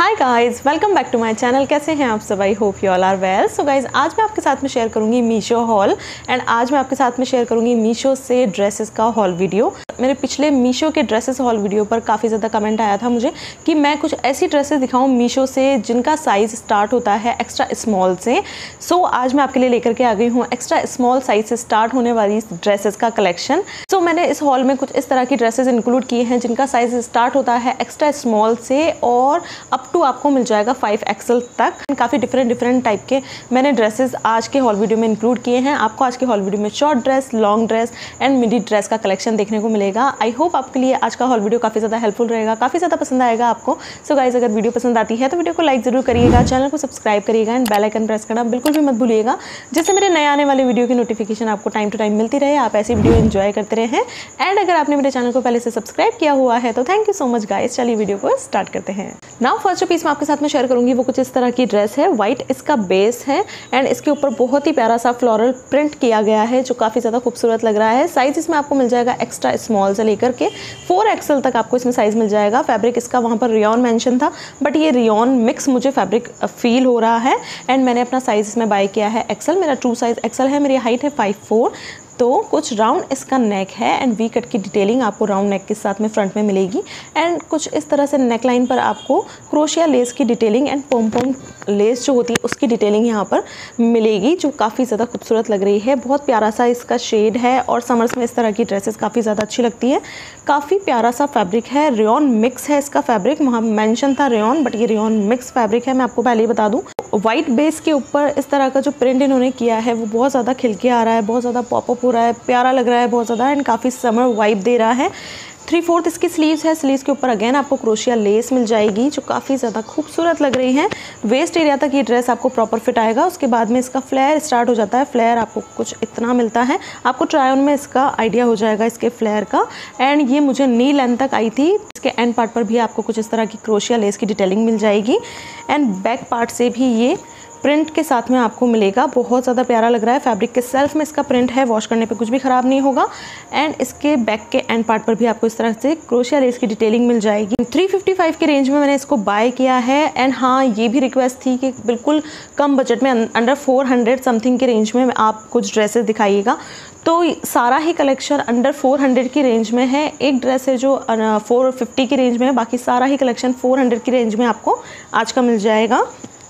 Hi guys, welcome back to my channel. कैसे हैं आप सब? I hope you all are well. So guys, आज मैं आपके साथ में शेयर करूंगी मीशो हॉल एंड आज मैं आपके साथ में शेयर करूंगी मीशो से ड्रेसेस का हॉल वीडियो। मेरे पिछले मीशो के ड्रेसेस हॉल वीडियो पर काफ़ी ज़्यादा कमेंट आया था मुझे कि मैं कुछ ऐसी ड्रेसेस दिखाऊं मीशो से जिनका साइज़ स्टार्ट होता है एक्स्ट्रा स्मॉल से। सो आज मैं आपके लिए लेकर के आ गई हूँ एक्स्ट्रा स्मॉल साइज से स्टार्ट होने वाली ड्रेसेस का कलेक्शन। सो मैंने इस हॉल में कुछ इस तरह की ड्रेसेस इंक्लूड किए हैं जिनका साइज़ स्टार्ट होता है एक्स्ट्रा स्मॉल से और अप टू आपको मिल जाएगा 5XL तक। काफ़ी डिफरेंट टाइप के मैंने ड्रेसेस आज के हॉल वीडियो में इंक्लूड किए हैं। आपको आज के हॉल वीडियो में short dress, long dress and midi dress का कलेक्शन देखने को मिलेगा। आई होप आपके लिए आज का हॉल वीडियो काफ़ी ज़्यादा हेल्पफुल रहेगा, काफ़ी ज़्यादा पसंद आएगा आपको। सो गाइस, अगर वीडियो पसंद आती है तो वीडियो को लाइक ज़रूर करिएगा, चैनल को सब्सक्राइब करिएगा एंड बेल आइकन प्रेस करना बिल्कुल भी मत भूलिएगा, जिससे मेरे नए आने वाले वीडियो की नोटिफिकेशन आपको टाइम टू टाइम मिलती रहे, आप ऐसी वीडियो एंजॉय करते रहें। एंड अगर आपने मेरे चैनल को पहले से सब्सक्राइब किया हुआ है तो thank you so much guys. चलिए वीडियो को स्टार्ट करते हैं। नाउ फर्स्ट पीस मैं आपके साथ में शेयर करूंगी वो कुछ इस तरह की ड्रेस है। व्हाइट इसका बेस है एंड इसके ऊपर बहुत ही प्यारा सा फ्लोरल प्रिंट किया गया है जो काफ़ी ज़्यादा खूबसूरत लग रहा है। साइज इसमें आपको मिल जाएगा एक्स्ट्रा स्मॉल से लेकर के 4XL तक आपको इसमें साइज़ मिल जाएगा। फैब्रिक इसका वहाँ पर रियॉन मेंशन था बट ये रियॉन मिक्स मुझे फैब्रिक फील हो रहा है एंड मैंने अपना साइज़ इसमें बाय किया है XL। मेरा ट्रू साइज़ XL है, मेरी हाइट है 5'4". तो कुछ राउंड इसका नेक है एंड वी कट की डिटेलिंग आपको राउंड नेक के साथ में फ्रंट में मिलेगी एंड कुछ इस तरह से नेक लाइन पर आपको क्रोशिया लेस की detailing and pom pom lace जो होती है उसकी डिटेलिंग यहाँ पर मिलेगी जो काफ़ी ज़्यादा खूबसूरत लग रही है। बहुत प्यारा सा इसका शेड है और समर्स में इस तरह की ड्रेसेस काफ़ी ज़्यादा अच्छी लगती है। काफ़ी प्यारा सा फैब्रिक है, रेयॉन मिक्स है इसका फैब्रिक। वहाँ मेंशन था रेयॉन बट ये रेयॉन मिक्स फैब्रिक है, मैं आपको पहले ही बता दूँ। वाइट बेस के ऊपर इस तरह का जो प्रिंट इन्होंने किया है वो बहुत ज़्यादा खिल के आ रहा है, बहुत ज़्यादा पॉपअप हो रहा है, प्यारा लग रहा है बहुत ज़्यादा एंड काफ़ी समर वाइब दे रहा है। 3/4 इसकी स्लीव्स है। स्लीव्स के ऊपर अगेन आपको क्रोशिया लेस मिल जाएगी जो काफ़ी ज़्यादा खूबसूरत लग रही है। वेस्ट एरिया तक ये ड्रेस आपको प्रॉपर फिट आएगा। उसके बाद में इसका फ्लेयर स्टार्ट हो जाता है। फ्लेयर आपको कुछ इतना मिलता है, आपको ट्राई ऑन में इसका आइडिया हो जाएगा इसके फ्लेयर का। एंड ये मुझे नी लेंथ तक आई थी। इसके एंड पार्ट पर भी आपको कुछ इस तरह की क्रोशिया लेस की डिटेलिंग मिल जाएगी एंड बैक पार्ट से भी ये प्रिंट के साथ में आपको मिलेगा। बहुत ज़्यादा प्यारा लग रहा है। फैब्रिक के सेल्फ में इसका प्रिंट है, वॉश करने पे कुछ भी ख़राब नहीं होगा एंड इसके बैक के एंड पार्ट पर भी आपको इस तरह से क्रोशिया लेस की डिटेलिंग मिल जाएगी। 355 के रेंज में मैंने इसको बाय किया है एंड हाँ, ये भी रिक्वेस्ट थी कि बिल्कुल कम बजट में अंडर 400 समथिंग के रेंज में आप कुछ ड्रेसेस दिखाइएगा। तो सारा ही कलेक्शन अंडर 400 की रेंज में है। एक ड्रेस है जो 450 की रेंज में है, बाकी सारा ही कलेक्शन 400 की रेंज में आपको आज का मिल जाएगा।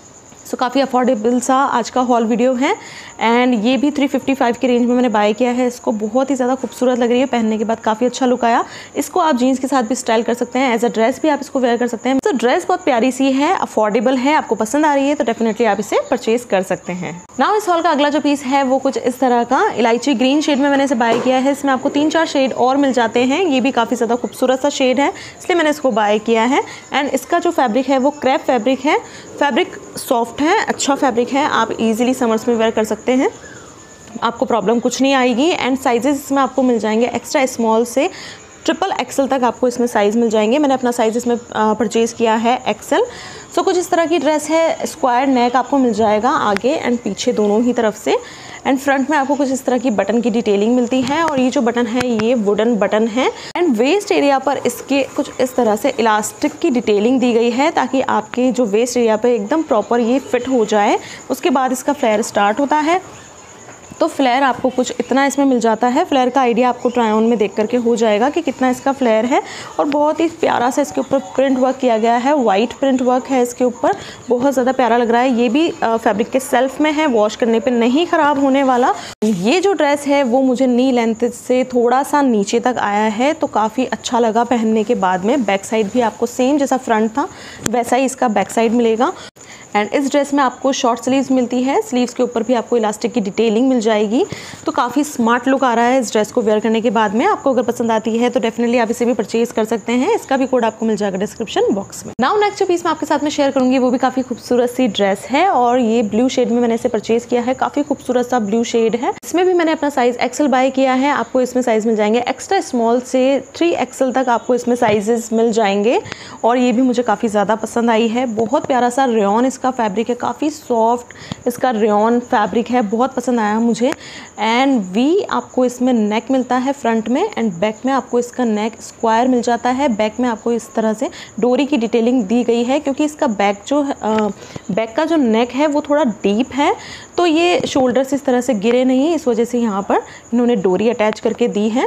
सो काफ़ी अफोर्डेबल सा आज का हॉल वीडियो है एंड ये भी 355 की रेंज में मैंने बाय किया है। इसको बहुत ही ज़्यादा खूबसूरत लग रही है, पहनने के बाद काफ़ी अच्छा लुक आया। इसको आप जीन्स के साथ भी स्टाइल कर सकते हैं, एज अ ड्रेस भी आप इसको वेयर कर सकते हैं। तो ड्रेस बहुत प्यारी सी है, अफोर्डेबल है, आपको पसंद आ रही है तो डेफिनेटली आप इसे परचेज कर सकते हैं। नाउ इस हॉल का अगला जो पीस है वो कुछ इस तरह का इलायची ग्रीन शेड में मैंने इसे बाय किया है। इसमें आपको 3-4 शेड और मिल जाते हैं। ये भी काफ़ी ज़्यादा खूबसूरत सा शेड है इसलिए मैंने इसको बाय किया है एंड इसका जो फैब्रिक है वो क्रेप फैब्रिक है। फैब्रिक सॉफ्ट है, अच्छा फैब्रिक है, आप इजीली समर्स में वेयर कर सकते हैं, आपको प्रॉब्लम कुछ नहीं आएगी। एंड साइजेस इसमें आपको मिल जाएंगे एक्स्ट्रा स्मॉल से XXL तक आपको इसमें साइज़ मिल जाएंगे। मैंने अपना साइज़ इसमें परचेज़ किया है XL। सो कुछ इस तरह की ड्रेस है। स्क्वायर नेक आपको मिल जाएगा आगे एंड पीछे दोनों ही तरफ से एंड फ्रंट में आपको कुछ इस तरह की बटन की डिटेलिंग मिलती है और ये जो बटन है ये वुडन बटन है एंड वेस्ट एरिया पर इसके कुछ इस तरह से इलास्टिक की डिटेलिंग दी गई है ताकि आपके जो वेस्ट एरिया पे एकदम प्रॉपर ये फिट हो जाए। उसके बाद इसका फ्लेयर स्टार्ट होता है तो फ्लेयर आपको कुछ इतना इसमें मिल जाता है। फ्लेयर का आइडिया आपको ट्राई ऑन में देख करके हो जाएगा कि कितना इसका फ्लेयर है और बहुत ही प्यारा सा इसके ऊपर प्रिंट वर्क किया गया है। वाइट प्रिंट वर्क है इसके ऊपर, बहुत ज़्यादा प्यारा लग रहा है। ये भी फैब्रिक के सेल्फ में है, वॉश करने पे नहीं ख़राब होने वाला। ये जो ड्रेस है वो मुझे नी लेंथ से थोड़ा सा नीचे तक आया है तो काफ़ी अच्छा लगा पहनने के बाद में। बैक साइड भी आपको सेम जैसा फ्रंट था वैसा ही इसका बैक साइड मिलेगा एंड इस ड्रेस में आपको शॉर्ट स्लीव्स मिलती है। स्लीव्स के ऊपर भी आपको इलास्टिक की डिटेलिंग मिल जाएगी तो काफ़ी स्मार्ट लुक आ रहा है इस ड्रेस को वेयर करने के बाद में। आपको अगर पसंद आती है तो डेफिनेटली आप इसे भी परचेज कर सकते हैं। इसका भी कोड आपको मिल जाएगा डिस्क्रिप्शन बॉक्स में। नाउ नेक्स्ट जो पीस मैं आपके साथ में शेयर करूंगी वो भी काफ़ी खूबसूरत सी ड्रेस है और ये ब्लू शेड में मैंने इसे परचेज किया है। काफ़ी खूबसूरत सा ब्लू शेड है। इसमें भी मैंने अपना साइज XL बाय किया है। आपको इसमें साइज मिल जाएंगे एक्स्ट्रा स्मॉल से 3XL तक आपको इसमें साइजेस मिल जाएंगे और ये भी मुझे काफ़ी ज़्यादा पसंद आई है। बहुत प्यारा सा रेयॉन इसका फैब्रिक है, काफ़ी सॉफ्ट इसका रेयॉन फैब्रिक है, बहुत पसंद आया मुझे। मुझे। एंड वी आपको इसमें नेक मिलता है फ्रंट में, एंड बैक में आपको इसका नेक स्क्वायर मिल जाता है। बैक में आपको इस तरह से डोरी की डिटेलिंग दी गई है, क्योंकि इसका बैक का जो नेक है वो थोड़ा डीप है, तो ये शोल्डर्स इस तरह से गिरे नहीं, इस वजह से यहाँ पर इन्होंने डोरी अटैच करके दी है।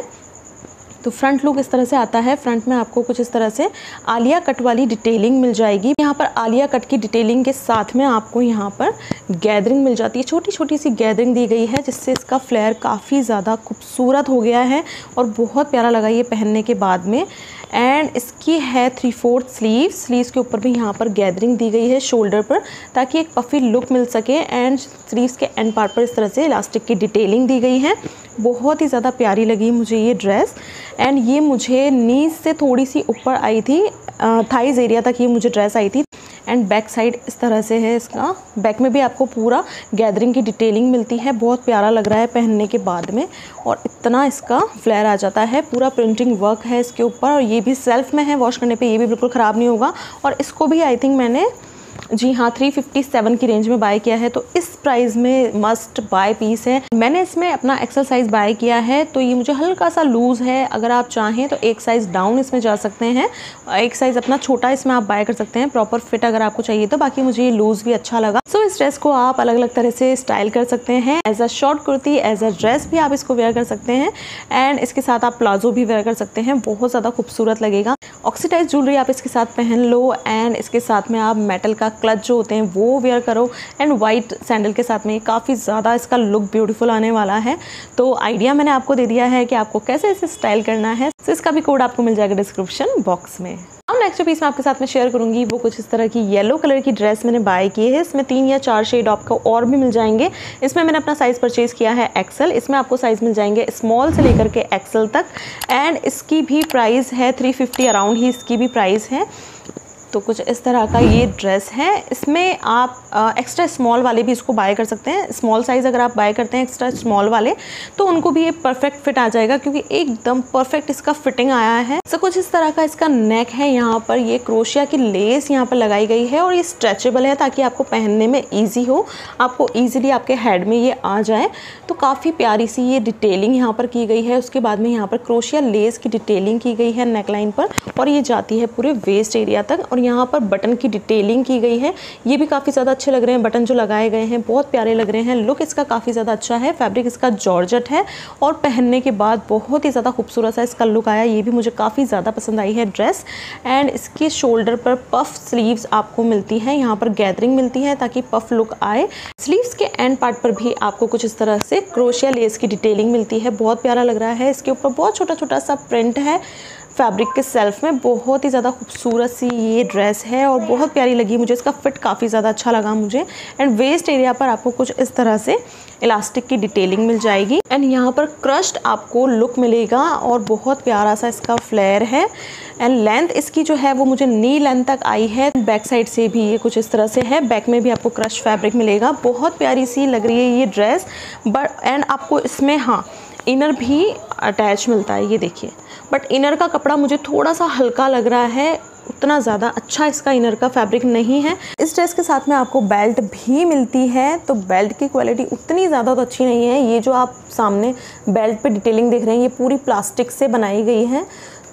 तो फ्रंट लुक इस तरह से आता है। फ्रंट में आपको कुछ इस तरह से आलिया कट वाली डिटेलिंग मिल जाएगी। यहाँ पर आलिया कट की डिटेलिंग के साथ में आपको यहाँ पर गैदरिंग मिल जाती है, छोटी छोटी सी गैदरिंग दी गई है, जिससे इसका फ्लेयर काफ़ी ज़्यादा खूबसूरत हो गया है और बहुत प्यारा लगा ये पहनने के बाद में। एंड इसकी है 3/4 स्लीव्स के ऊपर भी यहाँ पर गैदरिंग दी गई है शोल्डर पर, ताकि एक पफी लुक मिल सके। एंड स्लीव्स के एंड पार्ट पर इस तरह से इलास्टिक की डिटेलिंग दी गई है। बहुत ही ज़्यादा प्यारी लगी मुझे ये ड्रेस। एंड ये मुझे नीज से थोड़ी सी ऊपर आई थी, थाइज एरिया तक ये मुझे ड्रेस आई थी। एंड बैक साइड इस तरह से है इसका, बैक में भी आपको पूरा गैदरिंग की डिटेलिंग मिलती है। बहुत प्यारा लग रहा है पहनने के बाद में, और इतना इसका फ्लेयर आ जाता है। पूरा प्रिंटिंग वर्क है इसके ऊपर, और ये भी सेल्फ में है, वॉश करने पे ये भी बिल्कुल ख़राब नहीं होगा। और इसको भी आई थिंक मैंने, जी हाँ, 357 की रेंज में बाय किया है, तो इस प्राइस में मस्ट बाय पीस है। मैंने इसमें अपना एक्सेल साइज़ बाय किया है, तो ये मुझे हल्का सा लूज़ है। अगर आप चाहें तो एक साइज़ डाउन इसमें जा सकते हैं, एक साइज़ अपना छोटा इसमें आप बाय कर सकते हैं, प्रॉपर फिट अगर आपको चाहिए तो। बाकी मुझे ये लूज़ भी अच्छा लगा। सो इस ड्रेस को आप अलग अलग तरह से स्टाइल कर सकते हैं, as a short kurti, as a dress भी आप इसको वेयर कर सकते हैं। एंड इसके साथ आप प्लाजो भी वेयर कर सकते हैं, बहुत ज़्यादा खूबसूरत लगेगा। ऑक्सीडाइज ज्वेलरी आप इसके साथ पहन लो, एंड इसके साथ में आप मेटल का क्लच जो होते हैं वो वेयर करो, एंड वाइट सैंडल के साथ में काफ़ी ज़्यादा इसका लुक ब्यूटीफुल आने वाला है। तो आइडिया मैंने आपको दे दिया है कि आपको कैसे इसे स्टाइल करना है। तो इसका भी कोड आपको मिल जाएगा डिस्क्रिप्शन बॉक्स में। अब नेक्स्ट पीस मैं आपके साथ में शेयर करूंगी, वो कुछ इस तरह की येलो कलर की ड्रेस मैंने बाय की है। इसमें 3 या 4 शेड आपको और भी मिल जाएंगे। इसमें मैंने अपना साइज़ परचेज किया है एक्सेल। इसमें आपको साइज़ मिल जाएंगे स्मॉल से लेकर के एक्सेल तक, एंड इसकी भी प्राइस है 350 अराउंड ही इसकी भी प्राइस है। तो कुछ इस तरह का ये ड्रेस है। इसमें आप एक्स्ट्रा स्मॉल वाले भी इसको बाय कर सकते हैं। स्मॉल साइज़ अगर आप बाय करते हैं एक्स्ट्रा स्मॉल वाले, तो उनको भी ये परफेक्ट फिट आ जाएगा, क्योंकि एकदम परफेक्ट इसका फिटिंग आया है। तो कुछ इस तरह का इसका नेक है। यहाँ पर ये क्रोशिया की लेस यहाँ पर लगाई गई है, और ये स्ट्रेचेबल है ताकि आपको पहनने में ईजी हो, आपको ईजिली आपके हेड में ये आ जाए। तो काफ़ी प्यारी सी ये डिटेलिंग यहाँ पर की गई है। उसके बाद में यहाँ पर क्रोशिया लेस की डिटेलिंग की गई है नेकलाइन पर, और ये जाती है पूरे वेस्ट एरिया तक। और यहाँ पर बटन की डिटेलिंग की गई है, ये भी काफ़ी ज़्यादा अच्छे लग रहे हैं। बटन जो लगाए गए हैं बहुत प्यारे लग रहे हैं। लुक इसका काफ़ी ज़्यादा अच्छा है। फैब्रिक इसका जॉर्जेट है, और पहनने के बाद बहुत ही ज़्यादा खूबसूरत सा इसका लुक आया। ये भी मुझे काफ़ी ज़्यादा पसंद आई है ड्रेस। एंड इसके शोल्डर पर पफ स्लीव्स आपको मिलती है, यहाँ पर गैदरिंग मिलती है ताकि पफ लुक आए। स्लीव्स के एंड पार्ट पर भी आपको कुछ इस तरह से क्रोशिया लेस की डिटेलिंग मिलती है, बहुत प्यारा लग रहा है। इसके ऊपर बहुत छोटा छोटा सा प्रिंट है फैब्रिक के सेल्फ में। बहुत ही ज़्यादा खूबसूरत सी ये ड्रेस है, और बहुत प्यारी लगी मुझे। इसका फिट काफ़ी ज़्यादा अच्छा लगा मुझे। एंड वेस्ट एरिया पर आपको कुछ इस तरह से इलास्टिक की डिटेलिंग मिल जाएगी, एंड यहाँ पर क्रश्ड आपको लुक मिलेगा, और बहुत प्यारा सा इसका फ्लेयर है। एंड लेंथ इसकी जो है वो मुझे नी लेंथ तक आई है। बैक साइड से भी ये कुछ इस तरह से है, बैक में भी आपको क्रश फैब्रिक मिलेगा। बहुत प्यारी सी लग रही है ये ड्रेस। एंड आपको इसमें हाँ इनर भी अटैच मिलता है, ये देखिए। बट इनर का कपड़ा मुझे थोड़ा सा हल्का लग रहा है, उतना ज़्यादा अच्छा इसका इनर का फैब्रिक नहीं है। इस ड्रेस के साथ में आपको बेल्ट भी मिलती है, तो बेल्ट की क्वालिटी उतनी ज़्यादा तो अच्छी नहीं है। ये जो आप सामने बेल्ट पे डिटेलिंग देख रहे हैं, ये पूरी प्लास्टिक से बनाई गई है।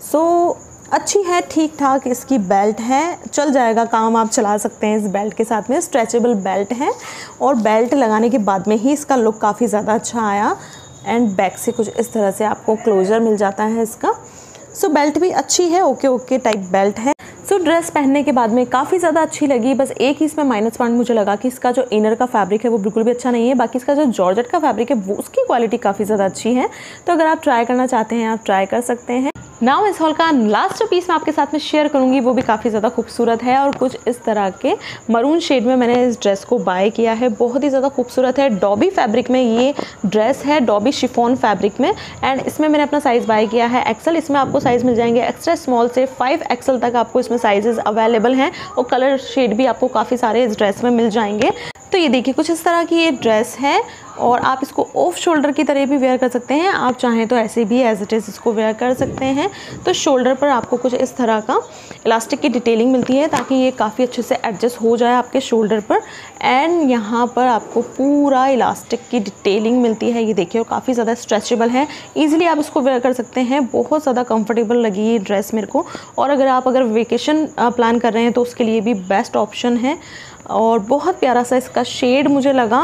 सो अच्छी है, ठीक ठाक इसकी बेल्ट है, चल जाएगा काम, आप चला सकते हैं इस बेल्ट के साथ में। स्ट्रेचेबल बेल्ट है, और बेल्ट लगाने के बाद में ही इसका लुक काफ़ी ज़्यादा अच्छा आया। एंड बैक से कुछ इस तरह से आपको क्लोजर मिल जाता है इसका। सो बेल्ट भी अच्छी है, ओके टाइप बेल्ट है। सो ड्रेस पहनने के बाद में काफ़ी ज़्यादा अच्छी लगी। बस एक ही इसमें माइनस पॉइंट मुझे लगा कि इसका जो इनर का फैब्रिक है वो बिल्कुल भी अच्छा नहीं है। बाकी इसका जो जॉर्जेट का फैब्रिक है वो उसकी क्वालिटी काफ़ी ज़्यादा अच्छी है। तो अगर आप ट्राई करना चाहते हैं आप ट्राई कर सकते हैं। नाउ इस हॉल का लास्ट जो पीस मैं आपके साथ में शेयर करूंगी वो भी काफ़ी ज़्यादा खूबसूरत है, और कुछ इस तरह के मरून शेड में मैंने इस ड्रेस को बाय किया है। बहुत ही ज़्यादा खूबसूरत है। डॉबी फैब्रिक में ये ड्रेस है, डॉबी शिफॉन फैब्रिक में। एंड इसमें मैंने अपना साइज़ बाय किया है एक्सेल। इसमें आपको साइज़ मिल जाएंगे एक्स्ट्रा स्मॉल से 5 एक्सेल तक आपको इसमें साइजेस अवेलेबल हैं, और कलर शेड भी आपको काफ़ी सारे इस ड्रेस में मिल जाएंगे। तो ये देखिए कुछ इस तरह की ये ड्रेस है और आप इसको ऑफ शोल्डर की तरह भी वेयर कर सकते हैं। आप चाहें तो ऐसे भी एज इट इज़ इसको वेयर कर सकते हैं। तो शोल्डर पर आपको कुछ इस तरह का इलास्टिक की डिटेलिंग मिलती है ताकि ये काफ़ी अच्छे से एडजस्ट हो जाए आपके शोल्डर पर। एंड यहाँ पर आपको पूरा इलास्टिक की डिटेलिंग मिलती है, ये देखिए, और काफ़ी ज़्यादा स्ट्रेचेबल है। ईजिली आप इसको वेयर कर सकते हैं। बहुत ज़्यादा कंफर्टेबल लगी ये ड्रेस मेरे को। और अगर वेकेशन प्लान कर रहे हैं तो उसके लिए भी बेस्ट ऑप्शन है। और बहुत प्यारा सा इसका शेड मुझे लगा।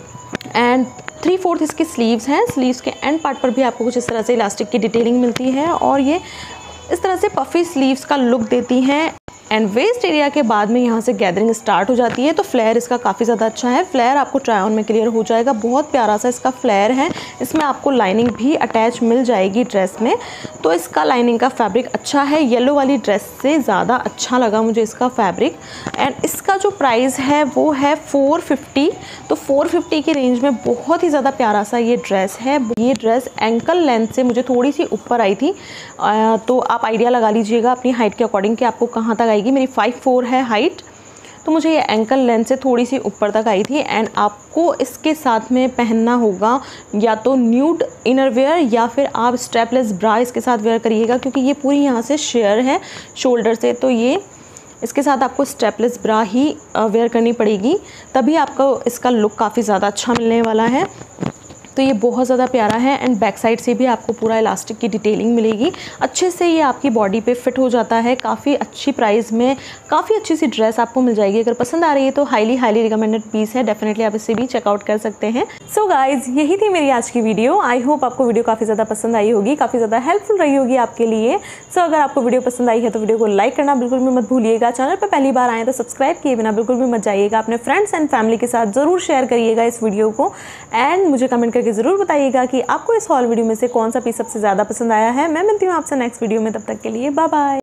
एंड 3/4 इसकी स्लीव्स हैं। स्लीव्स के एंड पार्ट पर भी आपको कुछ इस तरह से इलास्टिक की डिटेलिंग मिलती है और ये इस तरह से पफी स्लीव्स का लुक देती हैं। एंड वेस्ट एरिया के बाद में यहाँ से गैदरिंग स्टार्ट हो जाती है। तो फ्लेयर इसका काफ़ी ज़्यादा अच्छा है। फ्लेयर आपको ट्राई ऑन में क्लियर हो जाएगा। बहुत प्यारा सा इसका फ्लेयर है। इसमें आपको लाइनिंग भी अटैच मिल जाएगी ड्रेस में। तो इसका लाइनिंग का फैब्रिक अच्छा है। येलो वाली ड्रेस से ज़्यादा अच्छा लगा मुझे इसका फैब्रिक। एंड इसका जो प्राइस है वो है 450। तो 450 की रेंज में बहुत ही ज़्यादा प्यारा सा ये ड्रेस है। ये ड्रेस एंकल लेंथ से मुझे थोड़ी सी ऊपर आई थी। तो आप आइडिया लगा लीजिएगा अपनी हाइट के अकॉर्डिंग कि आपको कहाँ तक आएगी। मेरी 5'4" है हाइट, तो मुझे ये एंकल लेंथ से थोड़ी सी ऊपर तक आई थी। एंड आपको इसके साथ में पहनना होगा या तो न्यूड इनर वेयर या फिर आप स्ट्रैपलेस ब्रा इसके साथ वेयर करिएगा, क्योंकि ये पूरी यहाँ से शेयर है शोल्डर से। तो ये इसके साथ आपको स्ट्रैपलेस ब्रा ही वेयर करनी पड़ेगी, तभी आपको इसका लुक काफ़ी ज़्यादा अच्छा मिलने वाला है। तो ये बहुत ज़्यादा प्यारा है। एंड बैक साइड से भी आपको पूरा इलास्टिक की डिटेलिंग मिलेगी। अच्छे से ये आपकी बॉडी पे फिट हो जाता है। काफ़ी अच्छी प्राइस में काफ़ी अच्छी सी ड्रेस आपको मिल जाएगी। अगर पसंद आ रही है तो हाईली रिकमेंडेड पीस है। डेफिनेटली आप इसे भी चेकआउट कर सकते हैं। सो गाइज, यही थी मेरी आज की वीडियो। आई होप आपको वीडियो काफ़ी ज़्यादा पसंद आई होगी, काफ़ी ज़्यादा हेल्पफुल रही होगी आपके लिए। सो अगर आपको वीडियो पसंद आई है तो वीडियो को लाइक करना बिल्कुल भी मत भूलिएगा। चैनल पर पहली बार आए तो सब्सक्राइब किए बिना बिल्कुल भी मत जाइएगा। अपने फ्रेंड्स एंड फैमिली के साथ ज़रूर शेयर करिएगा इस वीडियो को। एंड मुझे कमेंट करके ज़रूर बताइएगा कि आपको इस हॉल वीडियो में से कौन सा पीस सबसे ज़्यादा पसंद आया है। मैं मिलती हूँ आपसे नेक्स्ट वीडियो में, तब तक के लिए बाय बाय।